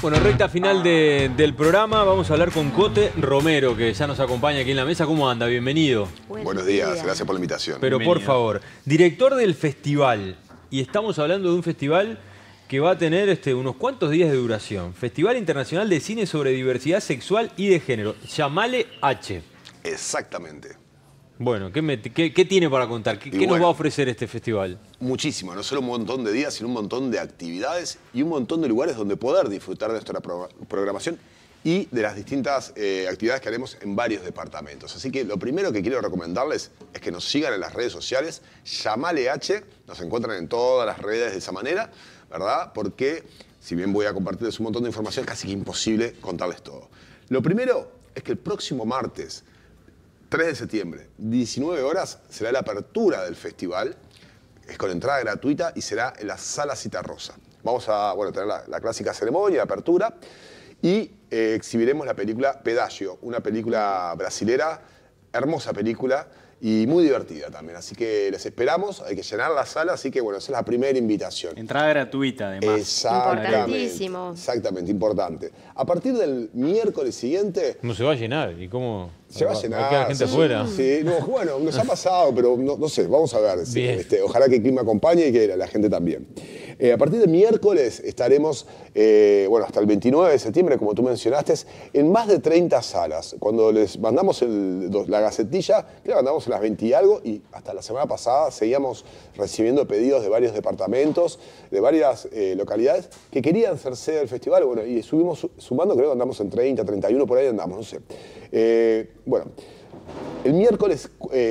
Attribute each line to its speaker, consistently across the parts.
Speaker 1: Bueno, recta final del programa. Vamos a hablar con Cote Romero, que ya nos acompaña aquí en la mesa. ¿Cómo anda? Bienvenido.
Speaker 2: Buenos días, gracias por la invitación.
Speaker 1: Pero por favor, director del festival. Y estamos hablando de un festival que va a tener unos cuantos días de duración. Festival Internacional de Cine sobre Diversidad Sexual y de Género. Llamale H.
Speaker 2: Exactamente.
Speaker 1: Bueno, ¿qué tiene para contar? ¿Qué nos va a ofrecer este festival?
Speaker 2: Muchísimo, no solo un montón de días, sino un montón de actividades y un montón de lugares donde poder disfrutar de nuestra programación y de las distintas actividades que haremos en varios departamentos. Así que lo primero que quiero recomendarles es que nos sigan en las redes sociales, Llamale H, nos encuentran en todas las redes de esa manera, ¿verdad? Porque si bien voy a compartirles un montón de información, es casi que imposible contarles todo. Lo primero es que el próximo martes, 3 de septiembre, 19 horas, será la apertura del festival. Es con entrada gratuita y será en la Sala Citarrosa. Vamos a tener la clásica ceremonia de apertura y exhibiremos la película Pedágio, una película brasilera, hermosa película y muy divertida también. Así que les esperamos, hay que llenar la sala, así que bueno, esa es la primera invitación.
Speaker 3: Entrada gratuita, además.
Speaker 2: Importantísimo. Exactamente, importante. A partir del miércoles siguiente...
Speaker 1: No se va a llenar, ¿y cómo?
Speaker 2: Se va a llenar.
Speaker 1: ¿Va a quedar gente afuera?
Speaker 2: Sí, no, bueno, nos ha pasado, pero no sé, vamos a ver. Sí, ojalá que el clima acompañe y que la gente también. A partir del miércoles estaremos, hasta el 29 de septiembre, como tú mencionaste, en más de 30 salas. Cuando les mandamos la gacetilla, le mandamos a las 20 y algo, y hasta la semana pasada seguíamos recibiendo pedidos de varios departamentos, de varias localidades, que querían ser sede del festival. Bueno, y subimos sumando, creo que andamos en 30, 31, por ahí andamos, no sé. El miércoles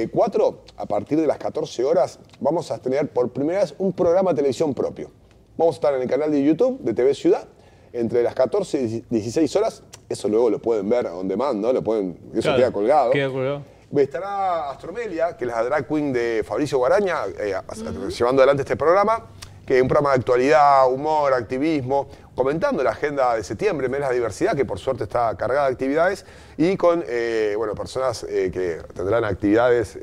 Speaker 2: 4, a partir de las 14 horas, vamos a tener por primera vez un programa de televisión propio. Vamos a estar en el canal de YouTube de TV Ciudad, entre las 14 y 16 horas. Eso luego lo pueden ver on demand, ¿no? Eso queda colgado.
Speaker 1: Queda colgado.
Speaker 2: Estará Astromelia, que es la drag queen de Fabricio Guaraña, llevando adelante este programa, que es un programa de actualidad, humor, activismo, comentando la agenda de septiembre, mes de la diversidad, que por suerte está cargada de actividades, y con personas que tendrán actividades,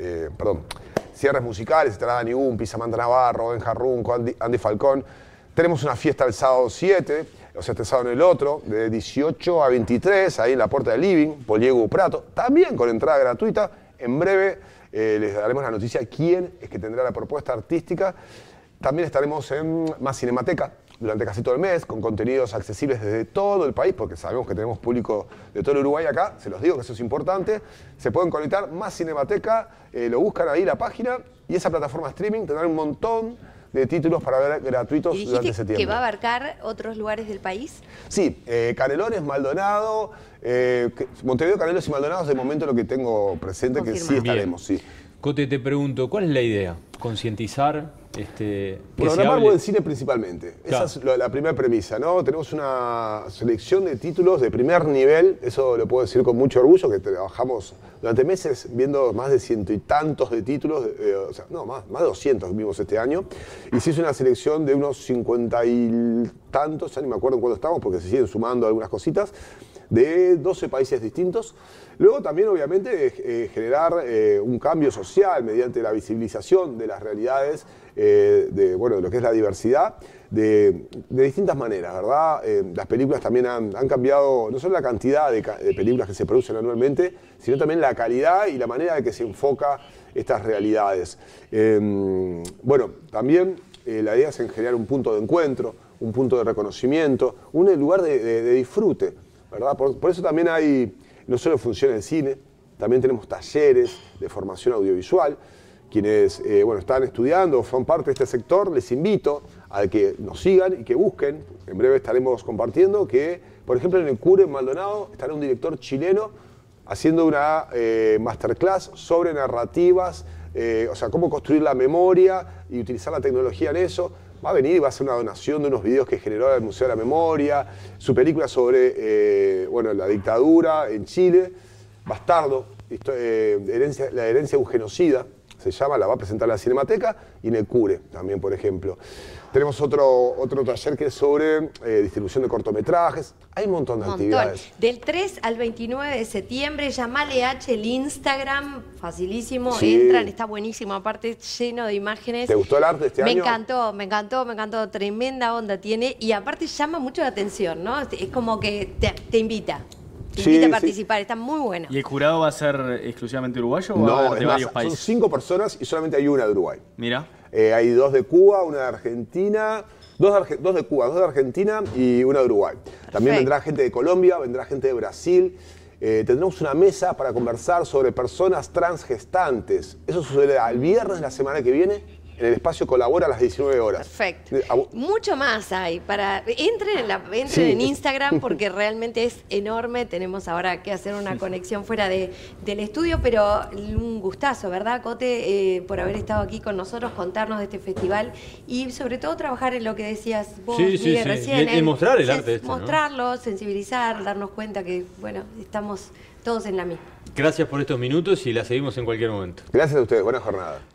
Speaker 2: cierres musicales. Estará Dani Gumpi, Samantha Navarro, Ben Jarrunco, Andy Falcón. Tenemos una fiesta el sábado 7, o sea, este sábado en el otro, de 18 a 23, ahí en la Puerta del Living, Poliego Prato, también con entrada gratuita. En breve les daremos la noticia de quién es que tendrá la propuesta artística. También estaremos en Más Cinemateca durante casi todo el mes, con contenidos accesibles desde todo el país, porque sabemos que tenemos público de todo el Uruguay acá, se los digo que eso es importante. Se pueden conectar, Más Cinemateca, lo buscan ahí la página, y esa plataforma de streaming tendrá un montón de títulos para ver gratuitos durante septiembre.
Speaker 4: ¿Que va a abarcar otros lugares del país?
Speaker 2: Sí, Canelones, Maldonado, Montevideo, Canelones y Maldonado es de momento lo que tengo presente, que sí estaremos, sí.
Speaker 1: Cote, te pregunto, ¿cuál es la idea? ¿Concientizar?
Speaker 2: Programar buen cine principalmente. Esa es la primera premisa, ¿no? Tenemos una selección de títulos de primer nivel, eso lo puedo decir con mucho orgullo, que trabajamos durante meses viendo más de 100 y tantos de títulos, más de 200 vimos este año, y se hizo una selección de unos 50 y tantos, ya ni me acuerdo en cuándo estamos, porque se siguen sumando algunas cositas, de 12 países distintos. Luego también, obviamente, generar un cambio social mediante la visibilización de las realidades de lo que es la diversidad de distintas maneras, ¿verdad? Las películas también han cambiado, no solo la cantidad de películas que se producen anualmente, sino también la calidad y la manera de que se enfoca estas realidades. También la idea es generar un punto de encuentro, un punto de reconocimiento, un lugar de disfrute, ¿verdad? Por eso también hay no solo funciones de cine, también tenemos talleres de formación audiovisual. Quienes están estudiando o son parte de este sector, les invito a que nos sigan y que busquen. En breve estaremos compartiendo que, por ejemplo, en el CURE, en Maldonado, estará un director chileno haciendo una masterclass sobre narrativas, cómo construir la memoria y utilizar la tecnología en eso. Va a venir y va a hacer una donación de unos videos que generó el Museo de la Memoria, su película sobre la dictadura en Chile, Bastardo, la herencia de un genocida, se llama, la va a presentar en la Cinemateca y en el CURE también, por ejemplo. Tenemos otro taller que es sobre distribución de cortometrajes. Hay un montón de actividades.
Speaker 4: Del 3 al 29 de septiembre, llamale H el Instagram, facilísimo,
Speaker 2: Sí.
Speaker 4: entran, está buenísimo, aparte lleno de imágenes.
Speaker 2: ¿Te gustó el arte este año?
Speaker 4: Me encantó, tremenda onda tiene y aparte llama mucho la atención, ¿no? Es como que te invita. Te invita a participar, está muy bueno.
Speaker 3: ¿Y el jurado va a ser exclusivamente uruguayo o va a
Speaker 2: No,
Speaker 3: haber
Speaker 2: es
Speaker 3: de
Speaker 2: más,
Speaker 3: varios
Speaker 2: son
Speaker 3: países?
Speaker 2: 5 personas y solamente hay una de Uruguay.
Speaker 3: Mira.
Speaker 2: Hay 2 de Cuba, una de Argentina, dos de Cuba, 2 de Argentina y una de Uruguay. También vendrá gente de Colombia, vendrá gente de Brasil. Tendremos una mesa para conversar sobre personas trans gestantes. Eso sucederá el viernes de la semana que viene en el espacio Colabora a las 19 horas.
Speaker 4: Perfecto. Mucho más hay. Entren en Instagram porque realmente es enorme. Tenemos ahora que hacer una conexión fuera del estudio, pero un gustazo, ¿verdad, Cote? Por haber estado aquí con nosotros, contarnos de este festival y sobre todo trabajar en lo que decías vos, Miguel, recién.
Speaker 1: Y mostrar el arte este,
Speaker 4: mostrarlo, sensibilizar, darnos cuenta que, bueno, estamos todos en la misma.
Speaker 1: Gracias por estos minutos y la seguimos en cualquier momento.
Speaker 2: Gracias a ustedes. Buena jornada.